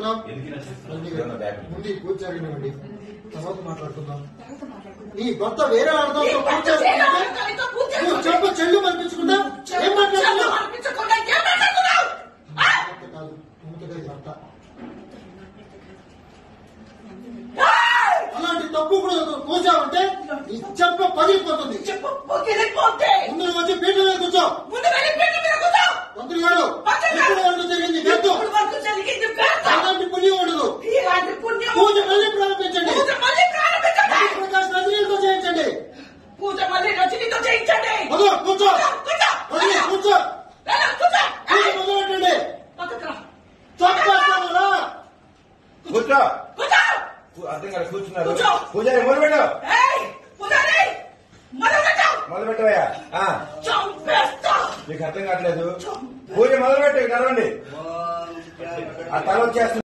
మాట్లాడుకుందాం. ముందు పూజ జరిగినవ్వండి, తర్వాత మాట్లాడుకుందాం. నీ భర్త వేరే అర్థంతో పూజ చేసుకుంటే నువ్వు చెప్పు చెల్లు పంపించుకుంటా ఏం మాట్లాడుతున్నావు? భర్త అలాంటి తప్పు కూడా కూర్చోవంటే నీ చెప్ప పగిలిపోతుంది. ముందు నువ్వు వచ్చి పీఠ మీద కూర్చో. మంత్రి గారు ఎప్పుడు వరకు జరిగింది గద్దు అలాంటి పుణ్యం ఉండదు. పూజ మళ్ళీ ప్రారంభించండి. ప్రకాశ్ రజనీలతో చేయించండి. పూజ మళ్ళీ రజనీతో చేయించండి. కూర్చో కూర్చో కూర్చో మొదలెట్టండి. కూర్చో అర్థం కాదు కూర్చున్నారు. పూజారి మొదలుపెట్టు. మొదలుపెట్టవయ్యా మీకు అర్థం కావట్లేదు. పూజ మొదలుపెట్టు నడవండి. ఆ తల వచ్చేస్తుంది.